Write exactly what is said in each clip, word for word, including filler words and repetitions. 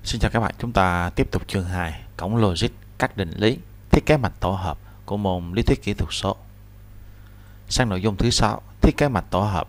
Xin chào các bạn, chúng ta tiếp tục chương hai, cổng logic, các định lý, thiết kế mạch tổ hợp của môn lý thuyết kỹ thuật số. Sang nội dung thứ sáu, thiết kế mạch tổ hợp.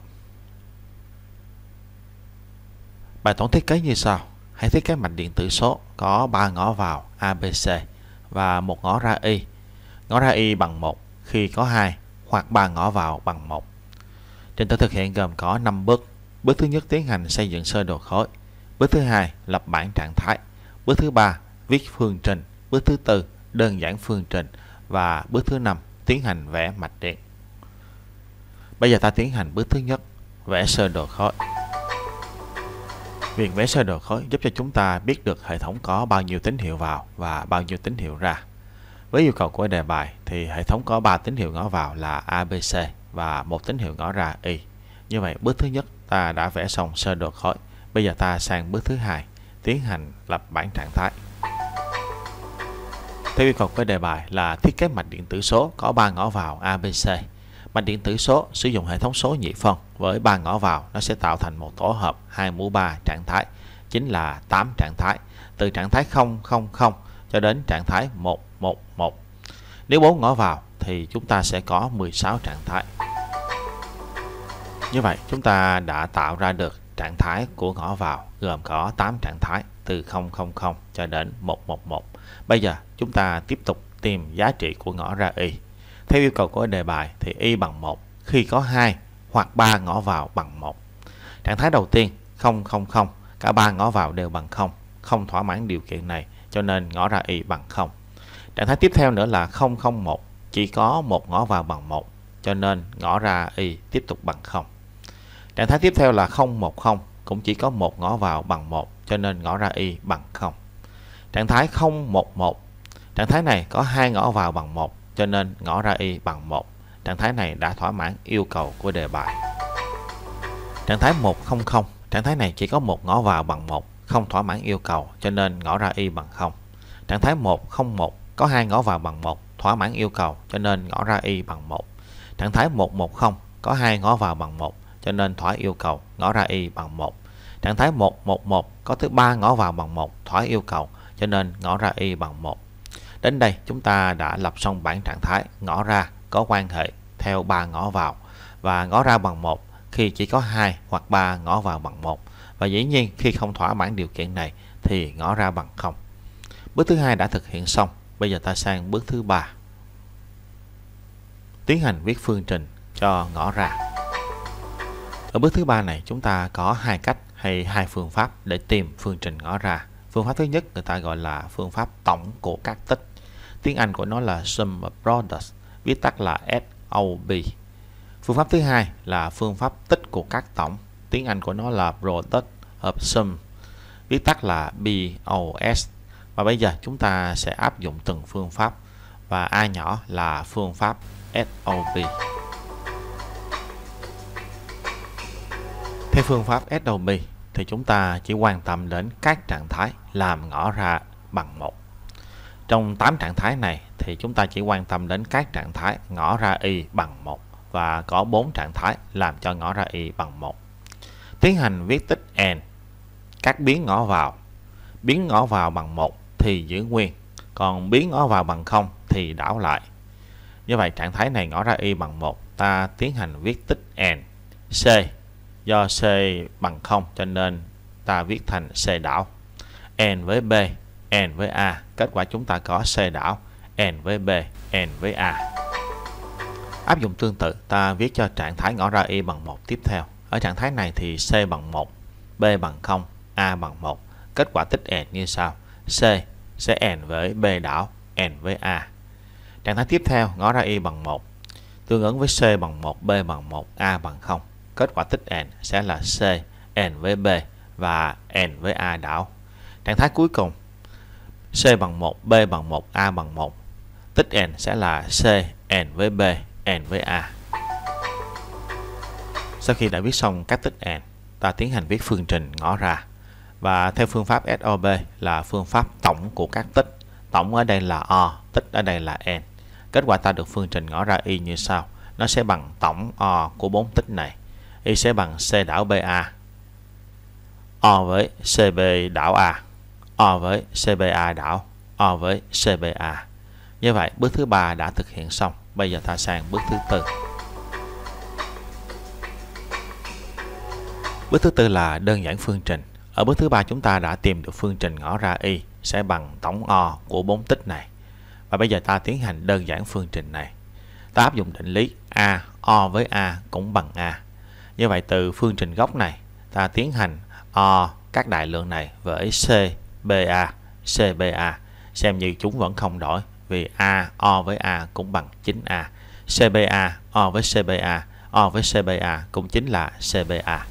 Bài toán thiết kế như sau: hãy thiết kế mạch điện tử số có ba ngõ vào A, B, C và một ngõ ra Y. Ngõ ra Y bằng một khi có hai hoặc ba ngõ vào bằng một. Trình tự thực hiện gồm có năm bước. Bước thứ nhất, tiến hành xây dựng sơ đồ khối. Bước thứ hai, lập bảng trạng thái. Bước thứ ba, viết phương trình. Bước thứ tư, đơn giản phương trình. Và bước thứ năm, tiến hành vẽ mạch điện. Bây giờ ta tiến hành bước thứ nhất, vẽ sơ đồ khối. Việc vẽ sơ đồ khối giúp cho chúng ta biết được hệ thống có bao nhiêu tín hiệu vào và bao nhiêu tín hiệu ra. Với yêu cầu của đề bài thì hệ thống có ba tín hiệu ngõ vào là A, B, C và một tín hiệu ngõ ra Y. Như vậy bước thứ nhất ta đã vẽ xong sơ đồ khối. Bây giờ ta sang bước thứ hai, tiến hành lập bảng trạng thái. Theo yêu cầu của đề bài là thiết kế mạch điện tử số có ba ngõ vào A, B, C. Mạch điện tử số sử dụng hệ thống số nhị phân với ba ngõ vào, nó sẽ tạo thành một tổ hợp hai mũ ba trạng thái, chính là tám trạng thái, từ trạng thái không không không cho đến trạng thái một một một. Nếu bốn ngõ vào thì chúng ta sẽ có mười sáu trạng thái. Như vậy chúng ta đã tạo ra được trạng thái của ngõ vào gồm có tám trạng thái từ không không không cho đến một một một. Bây giờ chúng ta tiếp tục tìm giá trị của ngõ ra Y. Theo yêu cầu của đề bài thì Y bằng một khi có hai hoặc ba ngõ vào bằng một. Trạng thái đầu tiên không không không, cả ba ngõ vào đều bằng không, không thỏa mãn điều kiện này cho nên ngõ ra Y bằng không. Trạng thái tiếp theo nữa là không không một, chỉ có một ngõ vào bằng một cho nên ngõ ra Y tiếp tục bằng không. Trạng thái tiếp theo là không một không, cũng chỉ có một ngõ vào bằng một cho nên ngõ ra Y bằng không. Trạng thái không một một, trạng thái này có hai ngõ vào bằng một cho nên ngõ ra Y bằng một. Trạng thái này đã thỏa mãn yêu cầu của đề bài. Trạng thái một không không, trạng thái này chỉ có một ngõ vào bằng một, không thỏa mãn yêu cầu cho nên ngõ ra Y bằng không. Trạng thái một không một có hai ngõ vào bằng một, thỏa mãn yêu cầu cho nên ngõ ra Y bằng một. Trạng thái một một không có hai ngõ vào bằng một cho nên thỏa yêu cầu, ngõ ra Y bằng một. Trạng thái một một một có tới ba ngõ vào bằng một, thỏa yêu cầu cho nên ngõ ra Y bằng một. Đến đây chúng ta đã lập xong bảng trạng thái ngõ ra có quan hệ theo ba ngõ vào và ngõ ra bằng một khi chỉ có hai hoặc ba ngõ vào bằng một, và dĩ nhiên khi không thỏa mãn điều kiện này thì ngõ ra bằng không. Bước thứ hai đã thực hiện xong. Bây giờ ta sang bước thứ ba, tiến hành viết phương trình cho ngõ ra. Ở bước thứ ba này chúng ta có hai cách hay hai phương pháp để tìm phương trình ngõ ra. Phương pháp thứ nhất người ta gọi là phương pháp tổng của các tích. Tiếng Anh của nó là Sum of Products, viết tắt là S O B. Phương pháp thứ hai là phương pháp tích của các tổng. Tiếng Anh của nó là Product of Sum, viết tắt là B O S. Và bây giờ chúng ta sẽ áp dụng từng phương pháp, và A nhỏ là phương pháp S O B. Theo phương pháp S O B thì chúng ta chỉ quan tâm đến các trạng thái làm ngõ ra bằng một. Trong tám trạng thái này thì chúng ta chỉ quan tâm đến các trạng thái ngõ ra Y bằng một, và có bốn trạng thái làm cho ngõ ra Y bằng một. Tiến hành viết tích n các biến ngõ vào. Biến ngõ vào bằng một thì giữ nguyên, còn biến ngõ vào bằng không thì đảo lại. Như vậy trạng thái này ngõ ra Y bằng một, ta tiến hành viết tích n. C, do C bằng không cho nên ta viết thành C đảo. N với B, N với A, kết quả chúng ta có C đảo, N với B, N với A. Áp dụng tương tự, ta viết cho trạng thái ngõ ra Y bằng một tiếp theo. Ở trạng thái này thì C bằng một, B bằng không, A bằng một. Kết quả tích n như sau: C sẽ n với B đảo, n với A. Trạng thái tiếp theo ngõ ra Y bằng một, tương ứng với C bằng một, B bằng một, A bằng không. Kết quả tích n sẽ là C n với B và n với A đảo. Trạng thái cuối cùng C bằng một, B bằng một, A bằng một. Tích n sẽ là C n với B, n với A. Sau khi đã viết xong các tích n, ta tiến hành viết phương trình ngõ ra. Và theo phương pháp S O B là phương pháp tổng của các tích. Tổng ở đây là O, tích ở đây là N. Kết quả ta được phương trình ngõ ra Y như sau. Nó sẽ bằng tổng O của bốn tích này. Y sẽ bằng C đảo B A, O với C B đảo A, O với xê bê a đảo O với xê bê a. Như vậy bước thứ ba đã thực hiện xong. Bây giờ ta sang bước thứ tư. Bước thứ tư là đơn giản phương trình. Ở bước thứ ba chúng ta đã tìm được phương trình ngõ ra y sẽ bằng tổng O của bốn tích này. Và bây giờ ta tiến hành đơn giản phương trình này. Ta áp dụng định lý A O với A cũng bằng A. Như vậy từ phương trình gốc này ta tiến hành O các đại lượng này với C B A C B A xem như chúng vẫn không đổi, vì A O với A cũng bằng chín A. C B A O với C B A O với C B A cũng chính là C B A.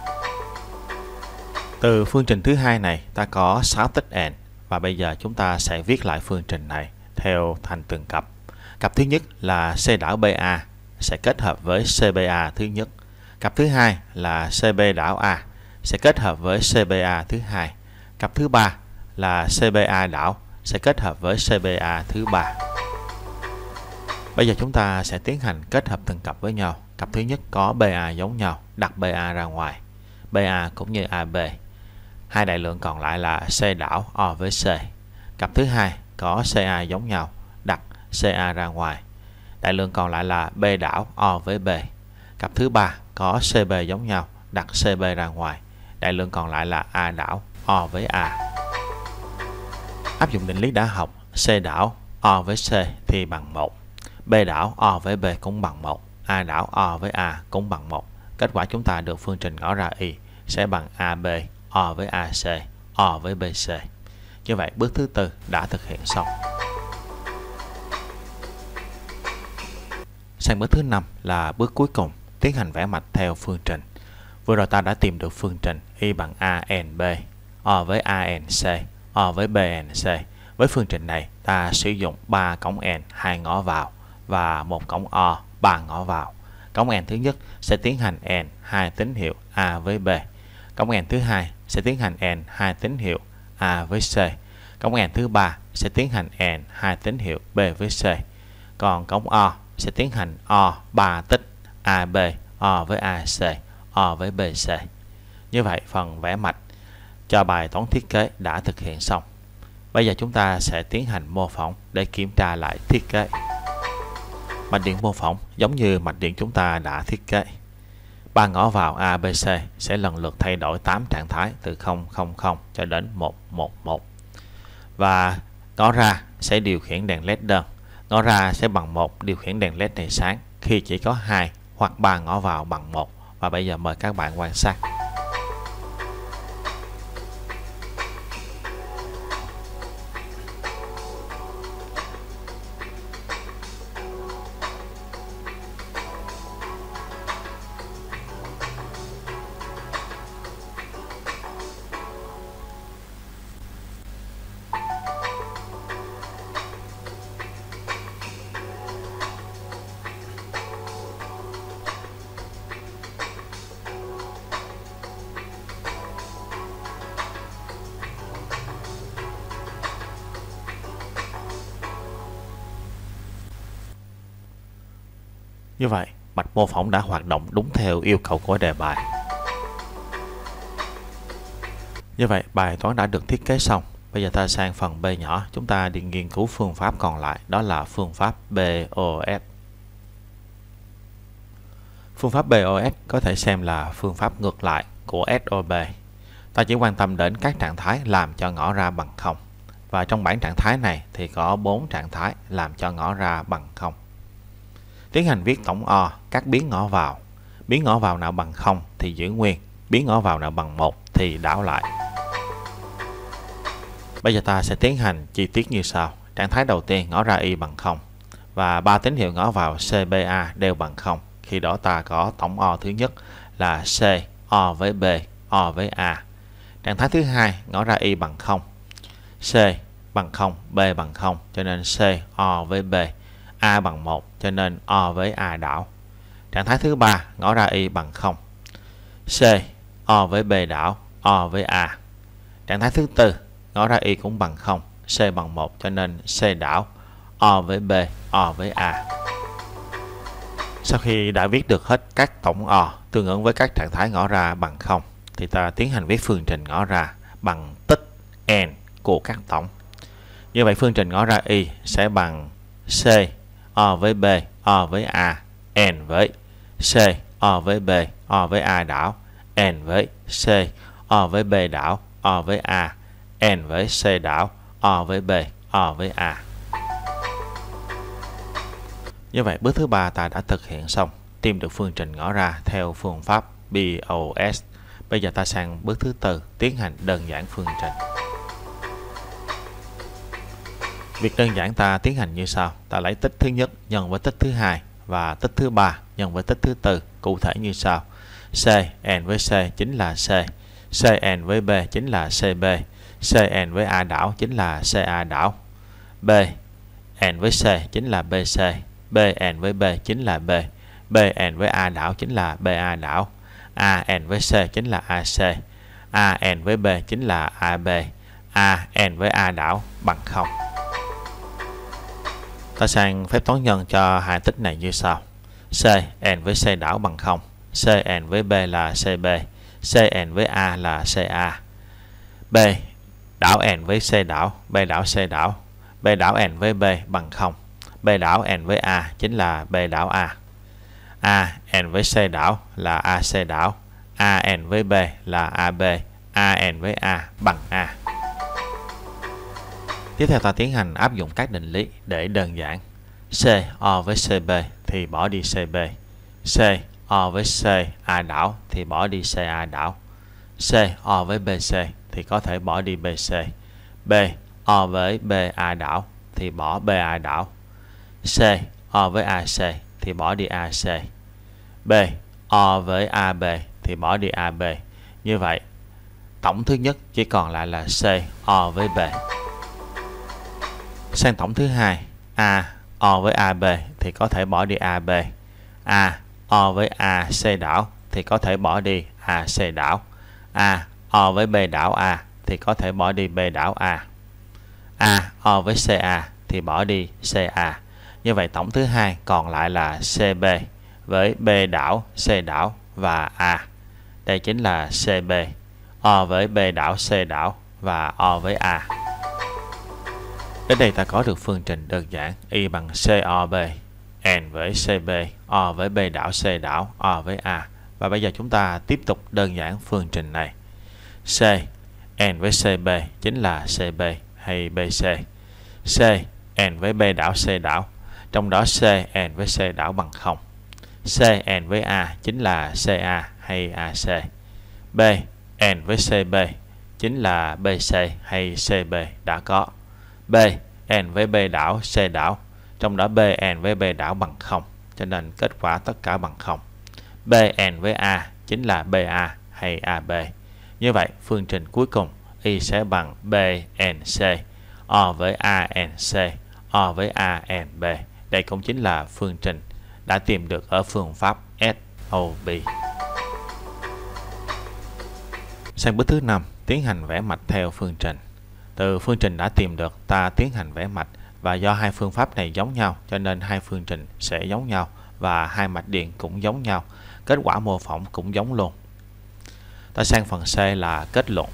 Từ phương trình thứ hai này ta có sáu tích n, và bây giờ chúng ta sẽ viết lại phương trình này theo thành từng cặp. Cặp thứ nhất là C đảo bê a sẽ kết hợp với xê bê a thứ nhất. Cặp thứ hai là xê bê đảo A sẽ kết hợp với xê bê a thứ hai. Cặp thứ ba là xê bê a đảo sẽ kết hợp với xê bê a thứ ba. Bây giờ chúng ta sẽ tiến hành kết hợp từng cặp với nhau. Cặp thứ nhất có bê a giống nhau, đặt bê a ra ngoài. bê a cũng như a bê. Hai đại lượng còn lại là C đảo O với C. Cặp thứ hai có xê a giống nhau, đặt xê a ra ngoài. Đại lượng còn lại là B đảo O với B. Cặp thứ ba có xê bê giống nhau, đặt xê bê ra ngoài. Đại lượng còn lại là A đảo O với A. Áp dụng định lý đã học, C đảo O với C thì bằng một. B đảo O với B cũng bằng một. A đảo O với A cũng bằng một. Kết quả chúng ta được phương trình ngõ ra y sẽ bằng a bê O với a xê O với bê xê. Như vậy bước thứ tư đã thực hiện xong. Sang bước thứ năm là bước cuối cùng, tiến hành vẽ mạch theo phương trình. Vừa rồi ta đã tìm được phương trình y bằng a n b O với a n c O với b n c. Với phương trình này ta sử dụng ba cổng n hai ngõ vào và một cổng O ba ngõ vào. Cổng n thứ nhất sẽ tiến hành n hai tín hiệu A với B. Cổng n thứ hai sẽ tiến hành n hai tín hiệu A với C. Cổng n thứ ba sẽ tiến hành n hai tín hiệu B với C. Còn cổng O sẽ tiến hành O ba tích a bê O với a xê O với bê xê. Như vậy phần vẽ mạch cho bài toán thiết kế đã thực hiện xong. Bây giờ chúng ta sẽ tiến hành mô phỏng để kiểm tra lại thiết kế. Mạch điện mô phỏng giống như mạch điện chúng ta đã thiết kế. Ba ngõ vào A, B, C sẽ lần lượt thay đổi tám trạng thái từ không không không cho đến một một một. Và ngõ ra sẽ điều khiển đèn led đơn. Ngõ ra sẽ bằng một điều khiển đèn led này sáng khi chỉ có hai hoặc ba ngõ vào bằng một. Và bây giờ mời các bạn quan sát. Như vậy, mạch mô phỏng đã hoạt động đúng theo yêu cầu của đề bài. Như vậy, bài toán đã được thiết kế xong. Bây giờ ta sang phần B nhỏ, chúng ta đi nghiên cứu phương pháp còn lại, đó là phương pháp bê o ét. Phương pháp bê o ét có thể xem là phương pháp ngược lại của ét o bê. Ta chỉ quan tâm đến các trạng thái làm cho ngõ ra bằng không. Và trong bảng trạng thái này thì có bốn trạng thái làm cho ngõ ra bằng không. Tiến hành viết tổng O các biến ngõ vào. Biến ngõ vào nào bằng không thì giữ nguyên, biến ngõ vào nào bằng một thì đảo lại. Bây giờ ta sẽ tiến hành chi tiết như sau. Trạng thái đầu tiên ngõ ra y bằng không và ba tín hiệu ngõ vào xê bê a đều bằng không. Khi đó ta có tổng O thứ nhất là C O với B O với A. Trạng thái thứ hai ngõ ra y bằng không, C bằng không, B bằng không, cho nên C O với B. A bằng một cho nên O với A đảo. Trạng thái thứ ba ngõ ra y bằng không, C O với B đảo, O với A. Trạng thái thứ tư ngõ ra y cũng bằng không, C bằng một cho nên C đảo, O với B, O với A. Sau khi đã viết được hết các tổng O tương ứng với các trạng thái ngõ ra bằng không thì ta tiến hành viết phương trình ngõ ra bằng tích n của các tổng. Như vậy phương trình ngõ ra Y sẽ bằng C O với B, O với A, N với C, O với B, O với A đảo, N với C, O với B đảo, O với A, N với C đảo, O với B, O với A. Như vậy bước thứ ba ta đã thực hiện xong, tìm được phương trình ngõ ra theo phương pháp B O S. Bây giờ ta sang bước thứ tư, tiến hành đơn giản phương trình. Việc đơn giản ta tiến hành như sau: ta lấy tích thứ nhất nhân với tích thứ hai và tích thứ ba nhân với tích thứ tư, cụ thể như sau: C n với C chính là C, Cn với B chính là Cb, Cn với A đảo chính là Ca đảo, B n với C chính là Bc, Bn với B chính là B, Bn với A đảo chính là Ba đảo, An với C chính là Ac, An với B chính là Ab, An với A đảo bằng không. Ta sang phép toán nhân cho hai tích này như sau: Cn với C đảo bằng không, Cn với B là Cb, Cn với A là Ca, B đảo n với C đảo, B đảo C đảo, B đảo n với B bằng không, B đảo n với A chính là B đảo A, A n với C đảo là Ac đảo, An với B là Ab, An với A bằng A. Tiếp theo ta tiến hành áp dụng các định lý để đơn giản. C O với Cb thì bỏ đi Cb, C O với C A đảo thì bỏ đi Ca đảo, C O với Bc thì có thể bỏ đi Bc, B O với Ba đảo thì bỏ Ba đảo, C O với Ac thì bỏ đi Ac, B O với Ab thì bỏ đi Ab. Như vậy tổng thứ nhất chỉ còn lại là C O với B. Sang tổng thứ hai, A O với Ab thì có thể bỏ đi Ab, A O với A C đảo thì có thể bỏ đi Ac đảo, A O với B đảo A thì có thể bỏ đi B đảo A, A O với Ca thì bỏ đi Ca. Như vậy tổng thứ hai còn lại là Cb với B đảo, C đảo và A. Đây chính là Cb, O với B đảo, C đảo và O với A. Đến đây ta có được phương trình đơn giản Y bằng Cob, N với Cb, O với B đảo, C đảo, O với A. Và bây giờ chúng ta tiếp tục đơn giản phương trình này. C n với Cb chính là Cb hay Bc, C n với B đảo, C đảo, trong đó C n với C đảo bằng không, C n với A chính là Ca hay Ac, B n với Cb chính là Bc hay Cb đã có, B n với B đảo, C đảo, trong đó B n với B đảo bằng không, cho nên kết quả tất cả bằng không. B n với A chính là Ba hay Ab. Như vậy phương trình cuối cùng Y sẽ bằng B n C, O với A n C, O với A n B. Đây cũng chính là phương trình đã tìm được ở phương pháp S O B. Sang bước thứ năm, tiến hành vẽ mạch theo phương trình. Từ phương trình đã tìm được, ta tiến hành vẽ mạch, và do hai phương pháp này giống nhau cho nên hai phương trình sẽ giống nhau và hai mạch điện cũng giống nhau, kết quả mô phỏng cũng giống luôn. Ta sang phần C là kết luận.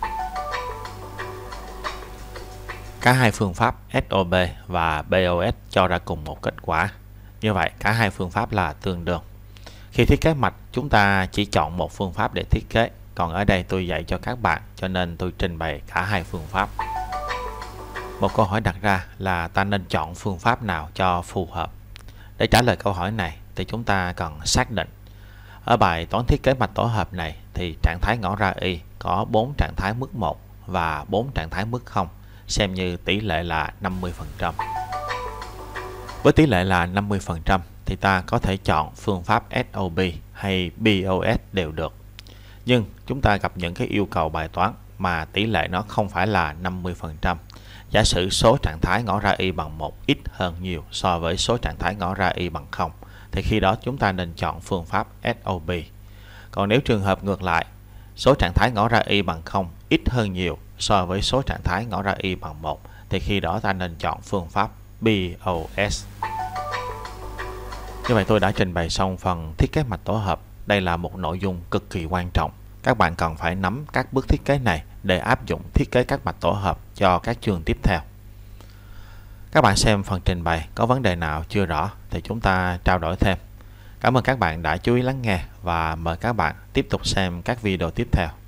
Cả hai phương pháp S O B và B O S cho ra cùng một kết quả. Như vậy cả hai phương pháp là tương đương. Khi thiết kế mạch, chúng ta chỉ chọn một phương pháp để thiết kế, còn ở đây tôi dạy cho các bạn cho nên tôi trình bày cả hai phương pháp. Một câu hỏi đặt ra là ta nên chọn phương pháp nào cho phù hợp. Để trả lời câu hỏi này thì chúng ta cần xác định. Ở bài toán thiết kế mạch tổ hợp này thì trạng thái ngõ ra Y có bốn trạng thái mức một và bốn trạng thái mức không, xem như tỷ lệ là năm mươi phần trăm. Với tỷ lệ là năm mươi phần trăm thì ta có thể chọn phương pháp S O B hay B O S đều được. Nhưng chúng ta gặp những cái yêu cầu bài toán mà tỷ lệ nó không phải là năm mươi phần trăm. Giả sử số trạng thái ngõ ra Y bằng một ít hơn nhiều so với số trạng thái ngõ ra Y bằng không, thì khi đó chúng ta nên chọn phương pháp S O B. Còn nếu trường hợp ngược lại, số trạng thái ngõ ra Y bằng không ít hơn nhiều so với số trạng thái ngõ ra Y bằng một, thì khi đó ta nên chọn phương pháp B O S. Như vậy tôi đã trình bày xong phần thiết kế mạch tổ hợp. Đây là một nội dung cực kỳ quan trọng. Các bạn cần phải nắm các bước thiết kế này để áp dụng thiết kế các mạch tổ hợp cho các chương tiếp theo. Các bạn xem phần trình bày có vấn đề nào chưa rõ thì chúng ta trao đổi thêm. Cảm ơn các bạn đã chú ý lắng nghe và mời các bạn tiếp tục xem các video tiếp theo.